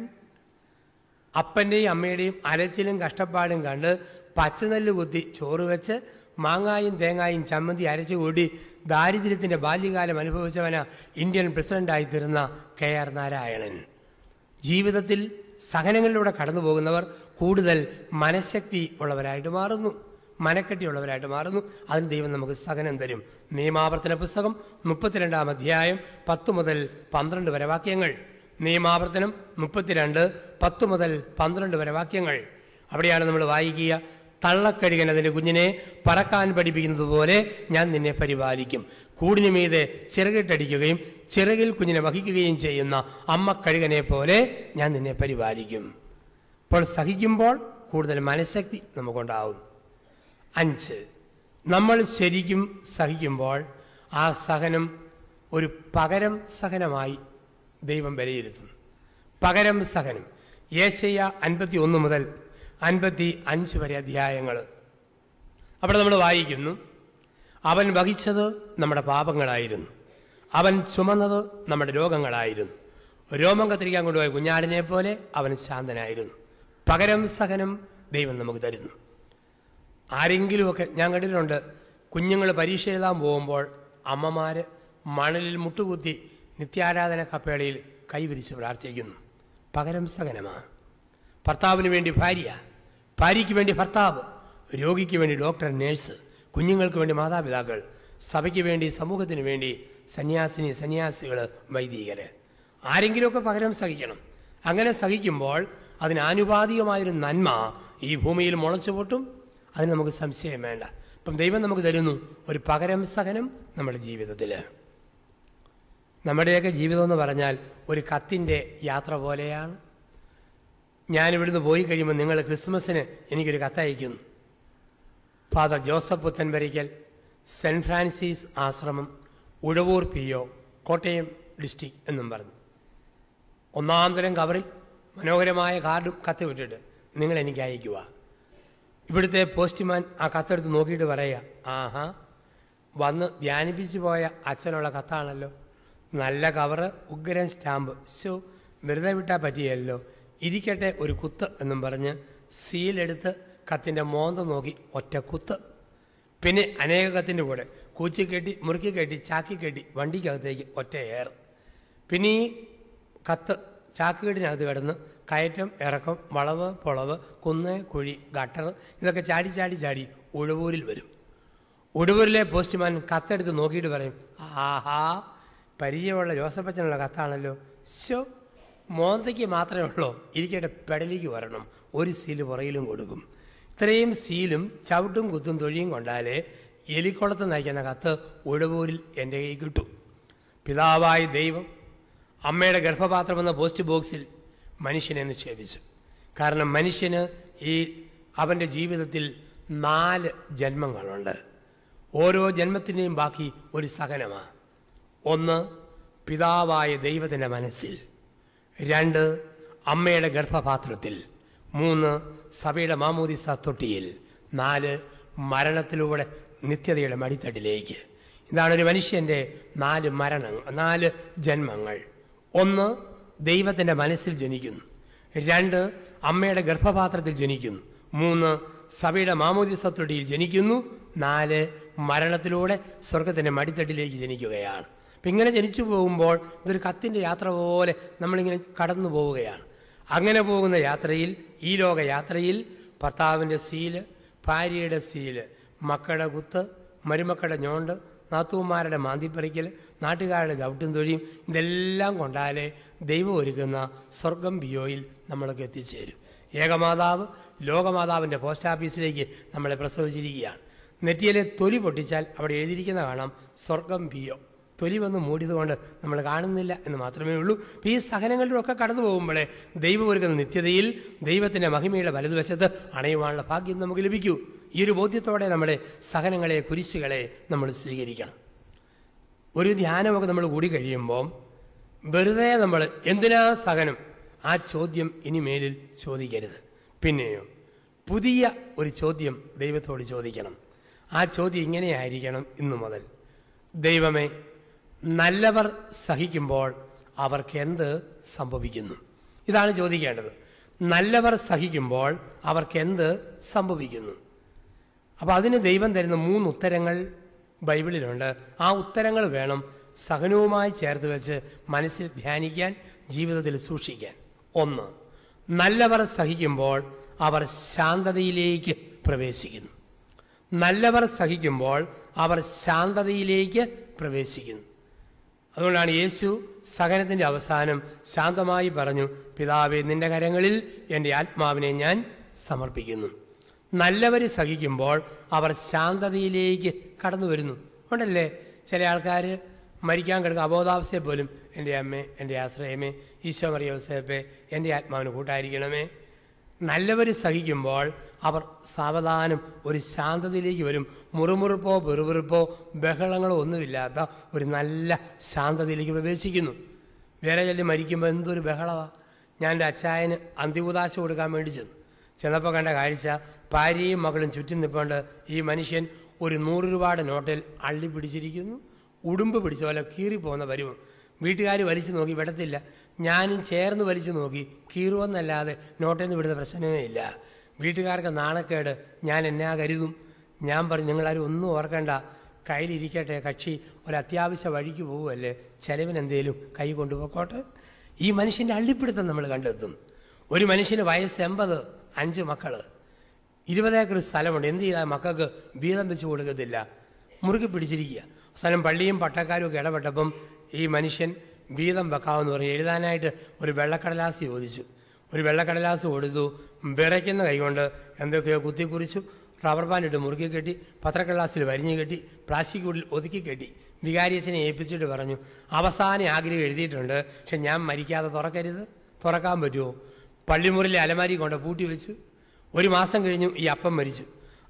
അപ്പൻ്റെയും അമ്മയുടെയും അലച്ചിലും കഷ്ടപ്പാടും കണ്ട് പച്ചനെല്ല് കുത്തി ചോറ് വെച്ച് മാങ്ങായും തേങ്ങായും ചമ്മന്തി അരച്ചുകൂടി ദാരിദ്ര്യത്തിൻ്റെ ബാല്യകാലം അനുഭവിച്ചവനാ ഇന്ത്യൻ പ്രസിഡന്റായിത്തീർന്ന KR നാരായണൻ. ജീവിതത്തിൽ സഹനങ്ങളിലൂടെ കടന്നു പോകുന്നവർ കൂടുതൽ മനഃശക്തി ഉള്ളവരായിട്ട് മാറുന്നു, മനക്കെട്ടിയുള്ളവരായിട്ട് മാറുന്നു. അതിന് ദൈവം നമുക്ക് സഹനം തരും. നിയമാവർത്തന പുസ്തകം 32-ാം അധ്യായം 10 മുതൽ 12 വരെ വാക്യങ്ങൾ. നിയമാവർത്തനം 32, 10 മുതൽ 12 വരെ വാക്യങ്ങൾ. അവിടെയാണ് നമ്മൾ വായിക്കുക, തള്ളക്കഴുകൻ അതിൻ്റെ കുഞ്ഞിനെ പറക്കാൻ പഠിപ്പിക്കുന്നത് പോലെ ഞാൻ നിന്നെ പരിപാലിക്കും. കൂടിനു മീതെ ചിറകിട്ടടിക്കുകയും ചിറകിൽ കുഞ്ഞിനെ വഹിക്കുകയും ചെയ്യുന്ന അമ്മ കഴുകനെ പോലെ ഞാൻ നിന്നെ പരിപാലിക്കും. അപ്പോൾ സഹിക്കുമ്പോൾ കൂടുതൽ മനഃശക്തി നമുക്കുണ്ടാവും. 5, നമ്മൾ ശരിക്കും സഹിക്കുമ്പോൾ ആ സഹനം ഒരു പകരം സഹനമായി ദൈവം വിലയിരുത്തുന്നു. പകരം സഹനം. യേശയ്യ 51 മുതൽ 55 വരെ അധ്യായങ്ങൾ. അവിടെ നമ്മൾ വായിക്കുന്നു, അവൻ വഹിച്ചത് നമ്മുടെ പാപങ്ങളായിരുന്നു, അവൻ ചുമന്നത് നമ്മുടെ രോഗങ്ങളായിരുന്നു. രോമം കത്തിരിക്കാൻ കൊണ്ടുപോയ കുഞ്ഞാടിനെ പോലെ അവൻ ശാന്തനായിരുന്നു. പകരം സഹനം ദൈവം നമുക്ക് തരുന്നു. ആരെങ്കിലുമൊക്കെ ഞാൻ കണ്ടിട്ടുണ്ട്, കുഞ്ഞുങ്ങൾ പരീക്ഷ എഴുതാൻ പോകുമ്പോൾ അമ്മമാർ മണലിൽ മുട്ടുകുത്തി നിത്യാരാധന കപ്പേളയിൽ കൈവിരിച്ച് പ്രാർത്ഥിക്കുന്നു. പകരം സഹനമാണ്. ഭർത്താവിന് വേണ്ടി ഭാര്യ, ഭാര്യയ്ക്ക് വേണ്ടി ഭർത്താവ്, രോഗിക്ക് വേണ്ടി ഡോക്ടർ, നേഴ്സ്, കുഞ്ഞുങ്ങൾക്ക് വേണ്ടി മാതാപിതാക്കൾ, സഭയ്ക്ക് വേണ്ടി സമൂഹത്തിന് വേണ്ടി സന്യാസികൾ, വൈദികർ. ആരെങ്കിലുമൊക്കെ പകരം സഹിക്കണം. അങ്ങനെ സഹിക്കുമ്പോൾ അതിനാനുപാതികമായൊരു നന്മ ഈ ഭൂമിയിൽ മുളച്ചു പൊട്ടും. അതിന് നമുക്ക് സംശയം വേണ്ട. അപ്പം ദൈവം നമുക്ക് തരുന്നു ഒരു പകരം സഹനം നമ്മുടെ ജീവിതത്തിൽ. നമ്മുടെയൊക്കെ ജീവിതം എന്ന് പറഞ്ഞാൽ ഒരു കത്തിൻ്റെ യാത്ര പോലെയാണ്. ഞാനിവിടുന്ന് പോയി കഴിയുമ്പോൾ നിങ്ങൾ ക്രിസ്മസിന് എനിക്കൊരു കത്തയക്കുന്നു. Father Joseph Puthenparickal, saint Francis Ashram, Uzhavoor PO, Kottayam district എന്നും പറഞ്ഞു. ഒന്നാം തരം കവറിൽ മനോഹരമായ കാർഡും കത്ത് വിട്ടിട്ട് നിങ്ങൾ എനിക്ക് അയക്കുക. ഇവിടുത്തെ പോസ്റ്റ്മാൻ ആ കത്തെടുത്ത് നോക്കിയിട്ട് പറയുക, ആഹാ, വന്ന് ധ്യാനിപ്പിച്ചു പോയ അച്ഛനുള്ള കത്താണല്ലോ, നല്ല കവറ്, ഉഗ്രൻ സ്റ്റാമ്പ്, വെറുതെ വിട്ടാൽ പറ്റിയല്ലോ, ഇരിക്കട്ടെ ഒരു കുത്ത് എന്നും പറഞ്ഞ് സീലെടുത്ത് കത്തിൻ്റെ മോന്ത നോക്കി ഒറ്റ കുത്ത്. പിന്നെ അനേക കത്തിൻ്റെ കൂടെ കൂച്ചി കെട്ടി, മുറുക്കി കെട്ടി, ചാക്കി കെട്ടി വണ്ടിക്കകത്തേക്ക് ഒറ്റ ഏർ. പിന്നെ ഈ കത്ത് ചാക്കുകെട്ടിനകത്ത് കിടന്ന് കയറ്റം, ഇറക്കം, വളവ്, പൊളവ്, കുന്ന്, കുഴി, ഗട്ടർ ഇതൊക്കെ ചാടി ചാടി ചാടി ഉഴവൂരിൽ വരും. ഉഴവൂരിലെ പോസ്റ്റ്മാൻ കത്തെടുത്ത് നോക്കിയിട്ട് പറയും, ആഹാ, പരിചയമുള്ള ജോസഫച്ചനുള്ള കത്താണല്ലോ, മോന്തയ്ക്ക് മാത്രമേ ഉള്ളൂ, ഇരിക്കട്ടെ പെടലിക്ക് വരണം, ഒരു സീല് പുറകിലും കൊടുക്കും. ഇത്രയും സീലും ചവിട്ടും കുത്തും തൊഴിയും കൊണ്ടാലേ എലിക്കുളത്ത് നയിക്കുന്ന കത്ത് ഉഴവൂരിൽ എൻ്റെ കൈ കിട്ടും. പിതാവായ ദൈവം അമ്മയുടെ ഗർഭപാത്രമെന്ന പോസ്റ്റ് ബോക്സിൽ മനുഷ്യനെ നിക്ഷേപിച്ചു. കാരണം മനുഷ്യന് അവൻ്റെ ജീവിതത്തിൽ 4 ജന്മങ്ങളുണ്ട്. ഓരോ ജന്മത്തിൻ്റെയും ബാക്കി ഒരു സഹനമാണ്. 1, പിതാവായ ദൈവത്തിൻ്റെ മനസ്സിൽ. 2, അമ്മയുടെ ഗർഭപാത്രത്തിൽ. 3, സഭയുടെ മാമോദിസ തൊട്ടിയിൽ. 4, മരണത്തിലൂടെ നിത്യതയുടെ മടിത്തട്ടിലേക്ക്. ഇതാണ് ഒരു മനുഷ്യൻ്റെ 4 ജന്മങ്ങൾ. 1, ദൈവത്തിൻ്റെ മനസ്സിൽ ജനിക്കുന്നു. 2, അമ്മയുടെ ഗർഭപാത്രത്തിൽ ജനിക്കുന്നു. 3, സഭയുടെ മാമോദിസ തൊട്ടിയിൽ ജനിക്കുന്നു. 4, മരണത്തിലൂടെ സ്വർഗത്തിൻ്റെ മടിത്തട്ടിലേക്ക് ജനിക്കുകയാണ്. അപ്പം ഇങ്ങനെ ജനിച്ചു പോകുമ്പോൾ ഇതൊരു കത്തിൻ്റെ യാത്ര പോലെ നമ്മളിങ്ങനെ കടന്നു പോവുകയാണ്. അങ്ങനെ പോകുന്ന യാത്രയിൽ, ഈ ലോക യാത്രയിൽ ഭർത്താവിൻ്റെ സീല്, ഭാര്യയുടെ സീല്, മക്കളുടെ കുത്ത്, മരുമക്കളുടെ ഞോണ്ട്, നാത്തൂന്മാരുടെ മാന്തിപ്പറിക്കൽ, നാട്ടുകാരുടെ ചവിട്ടും തൊഴിയും, ഇതെല്ലാം കൊണ്ടാലേ ദൈവം ഒരുക്കുന്ന സ്വർഗം POയിൽ നമ്മളൊക്കെ എത്തിച്ചേരും. ഏകമാതാവ് ലോകമാതാവിൻ്റെ പോസ്റ്റ് ഓഫീസിലേക്ക് നമ്മളെ പ്രസവിച്ചിരിക്കുകയാണ്. നെറ്റിയിലെ തൊലി പൊട്ടിച്ചാൽ അവിടെ എഴുതിയിരിക്കുന്ന കാണാം സ്വർഗം PO. തൊലി വന്ന് മൂടിയതുകൊണ്ട് നമ്മൾ കാണുന്നില്ല എന്ന് മാത്രമേ ഉള്ളൂ. ഈ സഹനങ്ങളിലൊക്കെ കടന്നു പോകുമ്പോഴേ ദൈവം ഒരുക്കുന്ന നിത്യതയിൽ ദൈവത്തിൻ്റെ മഹിമയുടെ വലതുവശത്ത് അണയുവാനുള്ള ഭാഗ്യം നമുക്ക് ലഭിക്കൂ. ഈ ഒരു ബോധ്യത്തോടെ നമ്മുടെ സഹനങ്ങളെ, കുരിശുകളെ നമ്മൾ സ്വീകരിക്കണം. ഒരു ധ്യാനമൊക്കെ നമ്മൾ കൂടി കഴിയുമ്പോൾ വെറുതെ നമ്മൾ എന്തിനാ സഹനം, ആ ചോദ്യം ഇനി മേലിൽ ചോദിക്കരുത്. പിന്നെയോ പുതിയ ഒരു ചോദ്യം ദൈവത്തോട് ചോദിക്കണം. ആ ചോദ്യം ഇങ്ങനെയായിരിക്കണം ഇന്നു മുതൽ: ദൈവമേ, നല്ലവർ സഹിക്കുമ്പോൾ അവർക്ക് എന്ത് സംഭവിക്കുന്നു? ഇതാണ് ചോദിക്കേണ്ടത്. നല്ലവർ സഹിക്കുമ്പോൾ അവർക്ക് എന്ത് സംഭവിക്കുന്നു? അപ്പോൾ അതിന് ദൈവം തരുന്ന 3 ഉത്തരങ്ങൾ ബൈബിളിലുണ്ട്. ആ ഉത്തരങ്ങൾ വേണം സഹനവുമായി ചേർത്ത് വെച്ച് മനസ്സിൽ ധ്യാനിക്കാൻ, ജീവിതത്തിൽ സൂക്ഷിക്കാൻ. 1, നല്ലവർ സഹിക്കുമ്പോൾ അവർ ശാന്തതയിലേക്ക് പ്രവേശിക്കുന്നു. നല്ലവർ സഹിക്കുമ്പോൾ അവർ ശാന്തതയിലേക്ക് പ്രവേശിക്കുന്നു. അതുകൊണ്ടാണ് യേശു സഹനത്തിൻ്റെ അവസാനം ശാന്തമായി പറഞ്ഞു, പിതാവേ, നിന്റെ കരങ്ങളിൽ എൻ്റെ ആത്മാവിനെ ഞാൻ സമർപ്പിക്കുന്നു. നല്ലവർ സഹിക്കുമ്പോൾ അവർ ശാന്തതയിലേക്ക് കടന്നു വരുന്നു. ഉണ്ടല്ലേ ചില ആൾക്കാർ മരിക്കാൻ കിടക്കുക, അബോധാവസ്ഥയെ പോലും, എൻ്റെ അമ്മേ, എൻ്റെ ആശ്രയമേ, ഈശോ മറിയ യോസേപ്പേ, എൻ്റെ ആത്മാവിന് കൂട്ടായിരിക്കണമേ. നല്ലവർ സഹിക്കുമ്പോൾ അവർ സാവധാനം ഒരു ശാന്തതയിലേക്ക് വരും. മുറുമുറുപ്പോ പെറുപെറുപ്പോ ബഹളങ്ങളോ ഒന്നുമില്ലാത്ത ഒരു നല്ല ശാന്തതയിലേക്ക് പ്രവേശിക്കുന്നു. വേറെ ചില മരിക്കുമ്പോൾ എന്തൊരു ബഹളമാണ്. ഞാൻ എൻ്റെ അച്ചായന് അന്തികുദാശ കൊടുക്കാൻ വേണ്ടി ചെന്നപ്പോൾ കണ്ട കാഴ്ച, ഭാര്യയും മകളും ചുറ്റും നിൽപ്പുണ്ട്. ഈ മനുഷ്യൻ ഒരു 100 രൂപയുടെ നോട്ടിൽ അള്ളി പിടിച്ചിരിക്കുന്നു. ഉടുമ്പ് പിടിച്ച പോലെ കീറിപ്പോകുന്ന പരുവം. വീട്ടുകാർ വലിച്ചു നോക്കി, വിടത്തില്ല. ഞാനും ചേർന്ന് വലിച്ചു നോക്കി, കീറുവെന്നല്ലാതെ നോട്ടിൽ നിന്ന് വിടുന്ന പ്രശ്നമേ ഇല്ല. വീട്ടുകാർക്ക് നാണക്കേട്. ഞാൻ എന്നാ കരുതും? ഞാൻ പറഞ്ഞു, നിങ്ങളാരും ഒന്നും ഓർക്കണ്ട, കയ്യിലിരിക്കട്ടെ, കക്ഷി ഒരത്യാവശ്യ വഴിക്ക് പോകുമല്ലേ, ചെലവിനെന്തേലും കൈ കൊണ്ടുപോക്കോട്ടെ. ഈ മനുഷ്യൻ്റെ അള്ളിപ്പിടുത്തം നമ്മൾ കണ്ടെത്തും. ഒരു മനുഷ്യന് വയസ്സ് 80, 5 മക്കൾ, 20 ഏക്കർ സ്ഥലമുണ്ട്. എന്ത് ചെയ്താൽ മക്കൾക്ക് വീതം വെച്ച് കൊടുക്കത്തില്ല, മുറുക്കി പിടിച്ചിരിക്കുക. അവസാനം പള്ളിയും പട്ടക്കാരും ഒക്കെ ഇടപെട്ടപ്പം ഈ മനുഷ്യൻ വീതം വെക്കാമെന്ന് പറഞ്ഞ് എഴുതാനായിട്ട് ഒരു വെള്ളക്കടലാസ് ചോദിച്ചു. ഒരു വെള്ളക്കടലാസ് കൊടുത്തു. വിറയ്ക്കുന്ന കൈകൊണ്ട് എന്തൊക്കെയോ കുത്തിക്കുറിച്ചു. റബ്ബർ ബാൻഡിട്ട് മുറുക്കി കെട്ടി, പത്രക്കടലാസിൽ വരിഞ്ഞു കെട്ടി, പ്ലാസ്റ്റിക് ഉള്ളിൽ ഒതുക്കി കെട്ടി വികാരിയച്ഛനെ ഏൽപ്പിച്ചിട്ട് പറഞ്ഞു, അവസാന ആഗ്രഹം എഴുതിയിട്ടുണ്ട്, പക്ഷെ ഞാൻ മരിക്കാതെ തുറക്കരുത്. തുറക്കാൻ പറ്റുമോ? പള്ളിമുറിയിലെ അലമാരി കൊണ്ട് പൂട്ടി വെച്ചു. 1 മാസം കഴിഞ്ഞു ഈ അപ്പം മരിച്ചു.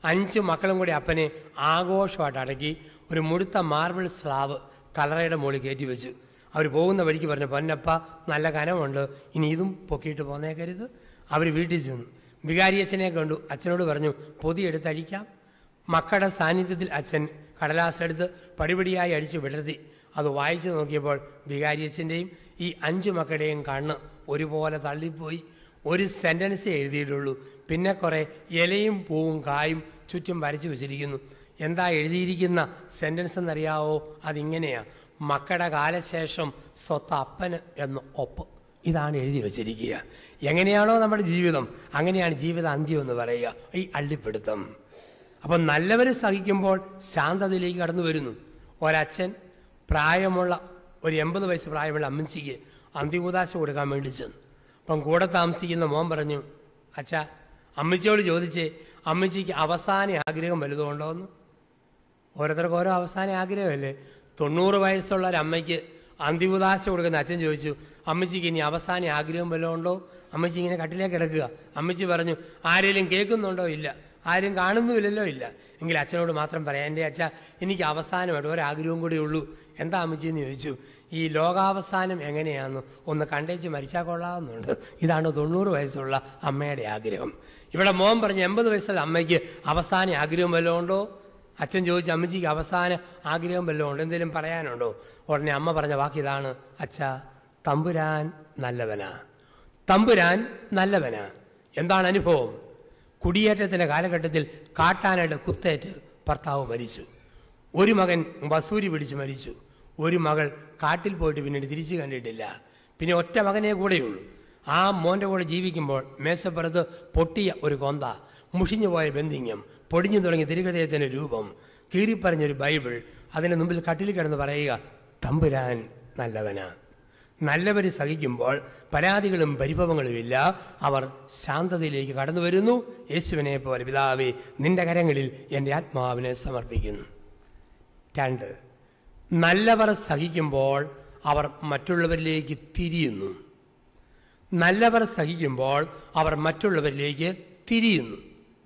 5 മക്കളും കൂടി അപ്പനെ ആഘോഷമായിട്ട് അടക്കി ഒരു മുഴുത്ത മാർബിൾ സ്ലാവ് കലറയുടെ മുകളിൽ കയറ്റി വെച്ചു. അവർ പോകുന്ന വഴിക്ക് പറഞ്ഞു, പൊന്നപ്പ നല്ല കനമുണ്ട്, ഇനി ഇതും പൊക്കിയിട്ട് പോന്നേക്കരുത്. അവർ വീട്ടിൽ ചെന്നു. വികാരിയച്ഛനെ കണ്ടു. അച്ഛനോട് പറഞ്ഞു, പൊതിയെടുത്തഴിക്കാം. മക്കളുടെ സാന്നിധ്യത്തിൽ അച്ഛൻ കടലാസെടുത്ത് പടിപടിയായി അടിച്ചു വിടർത്തി. അത് വായിച്ചു നോക്കിയപ്പോൾ വികാരിയച്ഛൻ്റെയും ഈ 5 മക്കളുടെയും കണ്ണ് ഒരുപോലെ തള്ളിപ്പോയി. ഒരു സെൻറ്റൻസേ എഴുതിയിട്ടുള്ളൂ. പിന്നെ കുറേ ഇലയും പൂവും കായും ചുറ്റും വരച്ചു വെച്ചിരിക്കുന്നു. എന്താ എഴുതിയിരിക്കുന്ന സെൻറ്റൻസ് എന്നറിയാവോ? അതിങ്ങനെയാ: മക്കളുടെ കാലശേഷം സ്വത്ത് അപ്പന് എന്ന് ഒപ്പ്. ഇതാണ് എഴുതി വച്ചിരിക്കുക. എങ്ങനെയാണോ നമ്മുടെ ജീവിതം, അങ്ങനെയാണ് ജീവിത അന്ത്യം എന്ന് പറയുക, ഈ അള്ളിപ്പിടുത്തം. അപ്പം നല്ലവർ സഹിക്കുമ്പോൾ ശാന്തതയിലേക്ക് കടന്നു വരുന്നു. ഒരച്ഛൻ പ്രായമുള്ള ഒരു 80 വയസ്സ് പ്രായമുള്ള അമ്മച്ചിക്ക് അന്ത്യകൂദാശ കൊടുക്കാൻ വേണ്ടി ചെന്നു. അപ്പം കൂടെ താമസിക്കുന്ന മോൻ പറഞ്ഞു, അച്ഛാ, അമ്മച്ചിയോട് ചോദിച്ചേ അമ്മച്ചിക്ക് അവസാന ആഗ്രഹം വലുതുണ്ടോ എന്ന്. ഓരോരുത്തർക്ക് ഓരോ അവസാന ആഗ്രഹമല്ലേ. 90 വയസ്സുള്ള ഒരു അമ്മയ്ക്ക് അന്ത്യകൂദാശ കൊടുക്കുന്ന അച്ഛൻ ചോദിച്ചു, അമ്മച്ചിക്ക് ഇനി അവസാന ആഗ്രഹം വല്ലതും ഉണ്ടോ? അമ്മച്ചി ഇങ്ങനെ കട്ടിലേക്ക് കിടക്കുക. അമ്മച്ചി പറഞ്ഞു, ആരെങ്കിലും കേൾക്കുന്നുണ്ടോ? ഇല്ല. ആരും കാണുന്നുമില്ലല്ലോ? ഇല്ല. എങ്കിൽ അച്ഛനോട് മാത്രം പറയാം, എൻ്റെ അച്ഛ, എനിക്ക് അവസാനമായിട്ട് ഒരാഗ്രഹം കൂടി ഉള്ളൂ. എന്താ അമ്മച്ചിന്ന് ചോദിച്ചു. ഈ ലോകാവസാനം എങ്ങനെയാണെന്ന് ഒന്ന് കണ്ടേച്ച് മരിച്ചാൽ കൊള്ളാവുന്നുണ്ട്. ഇതാണ് 90 വയസ്സുള്ള അമ്മയുടെ ആഗ്രഹം. ഇവിടെ മോൻ പറഞ്ഞ് 80 വയസ്സുള്ള അമ്മയ്ക്ക് അവസാന ആഗ്രഹം വല്ലതും ഉണ്ടോ? അച്ഛൻ ചോദിച്ചു, അമ്മച്ചിക്ക് അവസാന ആഗ്രഹം വല്ലതും ഉണ്ടോ? എന്തെങ്കിലും പറയാനുണ്ടോ? ഉടനെ അമ്മ പറഞ്ഞ വാക്ക് ഇതാണ്, അച്ഛാ, തമ്പുരാൻ നല്ലവനാ. തമ്പുരാൻ നല്ലവനാ. എന്താണ് അനുഭവം? കുടിയേറ്റത്തിൻ്റെ കാലഘട്ടത്തിൽ കാട്ടാനായിട്ട് കുത്തേറ്റ് ഭർത്താവ് മരിച്ചു. ഒരു മകൻ വസൂരി പിടിച്ച് മരിച്ചു. ഒരു മകൾ കാട്ടിൽ പോയിട്ട് പിന്നീട് തിരിച്ചു കണ്ടിട്ടില്ല. പിന്നെ ഒറ്റ മകനേ കൂടെയുള്ളൂ. ആ മോൻ്റെ കൂടെ ജീവിക്കുമ്പോൾ മേശപ്പുറത്ത് പൊട്ടിയ ഒരു കൊന്ത, മുഷിഞ്ഞു പോയ ബന്ധിങ്ങം, പൊടിഞ്ഞു തുടങ്ങിയ തിരുഹൃദയത്തിൻ്റെ രൂപം, കീറിപ്പറഞ്ഞൊരു ബൈബിൾ, അതിന് മുമ്പിൽ കട്ടിൽ കിടന്ന് പറയുക, തമ്പുരാൻ നല്ലവനാ. നല്ലവർ സഹിക്കുമ്പോൾ പരാതികളും പരിഭവങ്ങളുമില്ല. അവർ ശാന്തതയിലേക്ക് കടന്നു വരുന്നു. യേശുവിനെ പോലെ, പിതാവേ, നിന്റെ കരങ്ങളിൽ എൻ്റെ ആത്മാവിനെ സമർപ്പിക്കുന്നു. 2, നല്ലവർ സഹിക്കുമ്പോൾ അവർ മറ്റുള്ളവരിലേക്ക് തിരിയുന്നു. നല്ലവർ സഹിക്കുമ്പോൾ അവർ മറ്റുള്ളവരിലേക്ക് തിരിയുന്നു.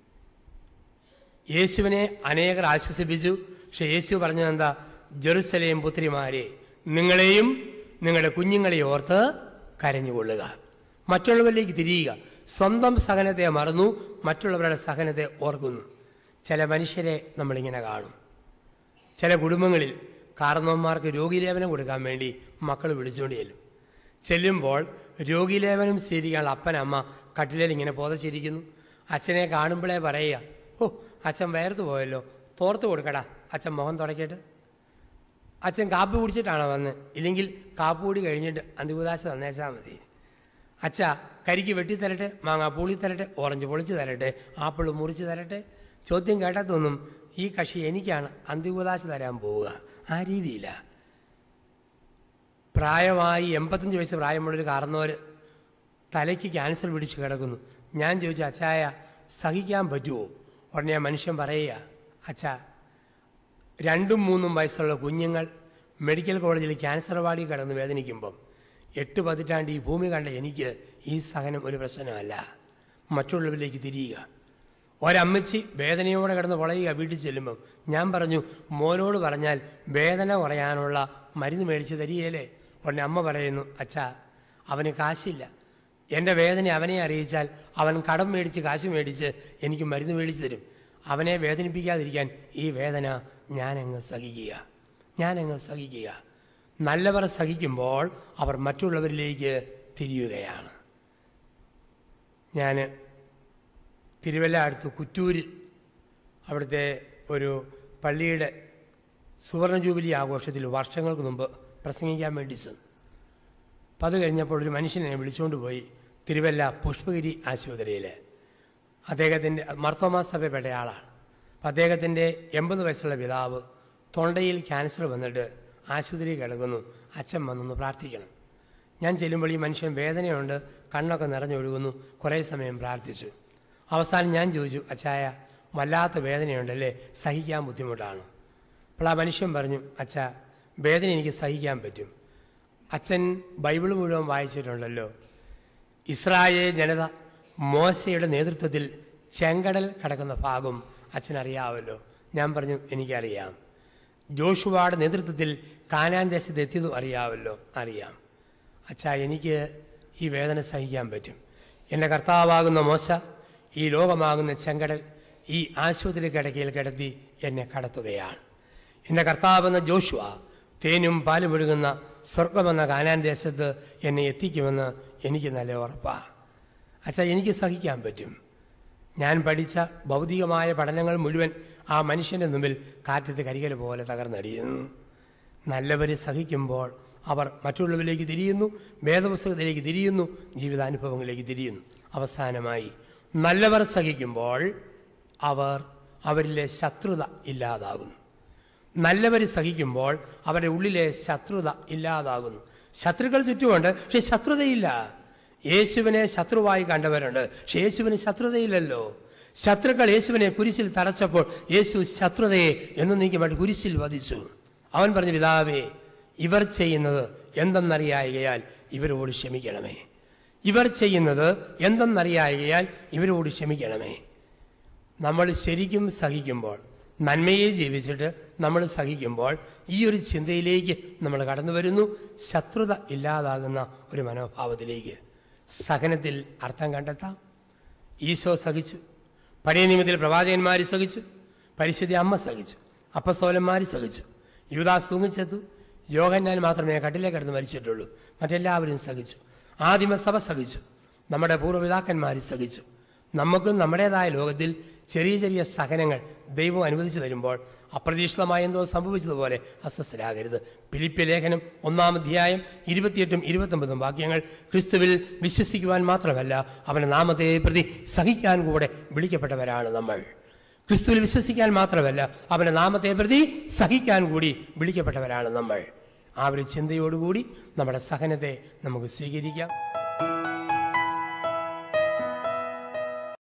യേശുവിനെ അനേകർ ആശ്വസിപ്പിച്ചു. പക്ഷെ യേശു പറഞ്ഞത് എന്താ? ജെറുസലേം പുത്രിമാരെ, നിങ്ങളെയും നിങ്ങളുടെ കുഞ്ഞുങ്ങളെ ഓർത്ത് കരഞ്ഞുകൊള്ളുക. മറ്റുള്ളവരിലേക്ക് തിരിയുക. സ്വന്തം സഹനത്തെ മറന്നു മറ്റുള്ളവരുടെ സഹനത്തെ ഓർക്കുന്നു. ചില മനുഷ്യരെ നമ്മളിങ്ങനെ കാണും. ചില കുടുംബങ്ങളിൽ കാരണവന്മാർക്ക് രോഗീലേപനം കൊടുക്കാൻ വേണ്ടി മക്കൾ വിളിച്ചുകൊണ്ട് ചെല്ലുമ്പോൾ രോഗീലേപനം സ്വീകരിക്കാനുള്ള അപ്പനമ്മ കട്ടിലേൽ ഇങ്ങനെ പുതച്ചിരിക്കുന്നു. അച്ഛനെ കാണുമ്പോഴേ പറയുക, ഓ, അച്ഛൻ വേർത്ത് പോയല്ലോ, തോർത്ത് കൊടുക്കടാ, അച്ഛൻ മുഖം തുടയ്ക്കട്ടെ. അച്ഛൻ കാപ്പി കുടിച്ചിട്ടാണോ വന്ന്? ഇല്ലെങ്കിൽ കാപ്പി കൂടി കഴിഞ്ഞിട്ട് അന്തികുദാശ തന്നേച്ചാൽ മതി. അച്ഛ കരിക്ക് വെട്ടിത്തരട്ടെ, മാങ്ങ പൂളി തരട്ടെ, ഓറഞ്ച് പൊളിച്ച് തരട്ടെ, ആപ്പിൾ മുറിച്ച് തരട്ടെ. ചോദ്യം കേട്ടാൽ തോന്നും ഈ കക്ഷി എനിക്കാണ് അന്തികുദാശ തരാൻ പോവുക. ആ രീതിയില്ല. പ്രായമായി 85 വയസ്സ് പ്രായമുള്ളൊരു കാരണവർ തലയ്ക്ക് ക്യാൻസർ പിടിച്ച് കിടക്കുന്നു. ഞാൻ ചോദിച്ചു, അച്ചായ സഹിക്കാൻ പറ്റുമോ? ഉടനെ മനുഷ്യൻ പറയുക, അച്ഛാ, 2ഉം 3ഉം വയസ്സുള്ള കുഞ്ഞുങ്ങൾ മെഡിക്കൽ കോളേജിൽ ക്യാൻസർ വാർഡിൽ കിടന്ന് വേദനിക്കുമ്പം 8 പതിറ്റാണ്ട് ഈ ഭൂമി കണ്ട എനിക്ക് ഈ സഹനം ഒരു പ്രശ്നമല്ല. മറ്റുള്ളവരിലേക്ക് തിരിയുക. ഒരമ്മച്ചി വേദനയോടെ കിടന്ന് വളയുക വീട്ടിൽ ചെല്ലുമ്പം. ഞാൻ പറഞ്ഞു, മോനോട് പറഞ്ഞാൽ വേദന കുറയാനുള്ള മരുന്ന് മേടിച്ച് തരികയല്ലേ? ഉടനെ അമ്മ പറയുന്നു, അച്ഛാ, അവന് കാശില്ല. എൻ്റെ വേദന അവനെ അറിയിച്ചാൽ അവൻ കടം മേടിച്ച് കാശ് മേടിച്ച് എനിക്ക് മരുന്ന് മേടിച്ച് തരും. അവനെ വേദനിപ്പിക്കാതിരിക്കാൻ ഈ വേദന ഞാനങ്ങ് സഹിക്കുക. നല്ലവർ സഹിക്കുമ്പോൾ അവർ മറ്റുള്ളവരിലേക്ക് തിരിയുകയാണ്. ഞാൻ തിരുവല്ല അടുത്ത് കുറ്റൂരിൽ അവിടുത്തെ ഒരു പള്ളിയുടെ സുവർണ ജൂബിലി ആഘോഷത്തിൽ വർഷങ്ങൾക്ക് മുമ്പ് പ്രസംഗിക്കാൻ വേണ്ടി ചെന്നു. അപ്പം അത് കഴിഞ്ഞപ്പോൾ ഒരു മനുഷ്യനെ വിളിച്ചുകൊണ്ട് പോയി തിരുവല്ല പുഷ്പഗിരി ആശുപത്രിയിൽ. അദ്ദേഹത്തിൻ്റെ മർത്തോമാ സഭയിൽപ്പെട്ട ആളാണ്. അപ്പം അദ്ദേഹത്തിൻ്റെ 80 വയസ്സുള്ള പിതാവ് തൊണ്ടയിൽ ക്യാൻസർ വന്നിട്ട് ആശുപത്രിയിൽ കിടക്കുന്നു. അച്ഛൻ വന്നൊന്ന് പ്രാർത്ഥിക്കണം. ഞാൻ ചെല്ലുമ്പോൾ ഈ മനുഷ്യൻ വേദനയുണ്ട്, കണ്ണൊക്കെ നിറഞ്ഞൊഴുകുന്നു. കുറേ സമയം പ്രാർത്ഥിച്ചു. അവസാനം ഞാൻ ചോദിച്ചു, അച്ചായ, വല്ലാത്ത വേദനയുണ്ടല്ലേ, സഹിക്കാൻ ബുദ്ധിമുട്ടാണ്? അപ്പോൾ ആ മനുഷ്യൻ പറഞ്ഞു, അച്ഛാ, വേദന എനിക്ക് സഹിക്കാൻ പറ്റും. അച്ഛൻ ബൈബിൾ മുഴുവൻ വായിച്ചിട്ടുണ്ടല്ലോ. ഇസ്രായേൽ ജനത മോശയുടെ നേതൃത്വത്തിൽ ചെങ്കടൽ കടക്കുന്ന ഭാഗം അച്ഛനറിയാമല്ലോ. ഞാൻ പറഞ്ഞു എനിക്കറിയാം. ജോഷുവയുടെ നേതൃത്വത്തിൽ കാനാൻ ദേശത്ത് എത്തിയതും അറിയാമല്ലോ. അറിയാം. അച്ഛാ, എനിക്ക് ഈ വേദന സഹിക്കാൻ പറ്റും. എൻ്റെ കർത്താവാകുന്ന മോശ ഈ ലോകമാകുന്ന ചെങ്കടൽ ഈ ആശുപത്രി കിടക്കയിൽ കിടത്തി എന്നെ കടത്തുകയാണ്. എൻ്റെ കർത്താവെന്ന ജോഷുവ തേനും പാലും ഒഴുകുന്ന സ്വർഗമെന്ന കാനാൻ ദേശത്ത് എന്നെ എത്തിക്കുമെന്ന് എനിക്ക് നല്ല ഉറപ്പാണ്. അച്ഛാ, എനിക്ക് സഹിക്കാൻ പറ്റും. ഞാൻ പഠിച്ച ഭൗതികമായ പഠനങ്ങൾ മുഴുവൻ ആ മനുഷ്യൻ്റെ മുമ്പിൽ കാറ്റത്ത് കരികൽ പോലെ തകർന്നടിയുന്നു. നല്ലവർ സഹിക്കുമ്പോൾ അവർ മറ്റുള്ളവരിലേക്ക് തിരിയുന്നു, വേദപുസ്തകത്തിലേക്ക് തിരിയുന്നു, ജീവിതാനുഭവങ്ങളിലേക്ക് തിരിയുന്നു. അവസാനമായി നല്ലവർ സഹിക്കുമ്പോൾ അവരിലെ ശത്രുത ഇല്ലാതാകുന്നു. നല്ലവർ സഹിക്കുമ്പോൾ അവരുടെ ഉള്ളിലെ ശത്രുത ഇല്ലാതാകുന്നു. ശത്രുക്കൾ ചുറ്റുമുണ്ട്, പക്ഷെ ശത്രുതയില്ല. യേശുവിനെ ശത്രുവായി കണ്ടവരുണ്ട്, പക്ഷെ യേശുവിന് ശത്രുതയില്ലല്ലോ. ശത്രുക്കൾ യേശുവിനെ കുരിശിൽ തറച്ചപ്പോൾ യേശു ശത്രുതയെ എന്നേക്കുമായിട്ട് കുരിശിൽ വധിച്ചു. അവൻ പറഞ്ഞു, പിതാവേ, ഇവർ ചെയ്യുന്നത് എന്തെന്നറിയായകയാൽ ഇവരോട് ക്ഷമിക്കണമേ. ഇവർ ചെയ്യുന്നത് എന്തെന്നറിയായകയാൽ ഇവരോട് ക്ഷമിക്കണമേ. നമ്മൾ ശരിക്കും സഹിക്കുമ്പോൾ, നന്മയെ ജീവിച്ചിട്ട് നമ്മൾ സഹിക്കുമ്പോൾ ഈ ഒരു ചിന്തയിലേക്ക് നമ്മൾ കടന്നു വരുന്നു. ശത്രുത ഇല്ലാതാകുന്ന ഒരു മനോഭാവത്തിലേക്ക്. സഹനത്തിൽ അർത്ഥം കണ്ടെത്താം. ഈശോ സഹിച്ചു, പഴയ നിയമത്തിൽ പ്രവാചകന്മാർ സഹിച്ചു, പരിശുദ്ധ അമ്മ സഹിച്ചു, അപ്പസ്തോലന്മാർ സഹിച്ചു, യൂദാസ് തൂങ്ങിച്ചെത്തു, യോഹന്നാൻ മാത്രമേ കട്ടിലേക്ക് കിടന്ന് മരിച്ചിട്ടുള്ളൂ. മറ്റെല്ലാവരും സഹിച്ചു. ആദിമസഭ സഹിച്ചു, നമ്മുടെ പൂർവ്വപിതാക്കന്മാർ സഹിച്ചു. നമുക്കും നമ്മുടേതായ ലോകത്തിൽ ചെറിയ ചെറിയ സഹനങ്ങൾ ദൈവം അനുവദിച്ചു തരുമ്പോൾ അപ്രതീക്ഷിതമായ എന്തോ സംഭവിച്ചതുപോലെ അസ്വസ്ഥരാകരുത്. ഫിലിപ്പ്യ ലേഖനം 1-ാം അധ്യായം 28-ഉം 29-ഉം വാക്യങ്ങൾ ക്രിസ്തുവിൽ വിശ്വസിക്കുവാൻ മാത്രമല്ല അവൻ്റെ നാമത്തെ പ്രതി സഹിക്കാൻ കൂടെ വിളിക്കപ്പെട്ടവരാണ് നമ്മൾ. ക്രിസ്തുവിൽ വിശ്വസിക്കാൻ മാത്രമല്ല അവൻ്റെ നാമത്തെ പ്രതി സഹിക്കാൻ കൂടി വിളിക്കപ്പെട്ടവരാണ് നമ്മൾ. ആ ഒരു ചിന്തയോടുകൂടി നമ്മുടെ സഹനത്തെ നമുക്ക് സ്വീകരിക്കാം.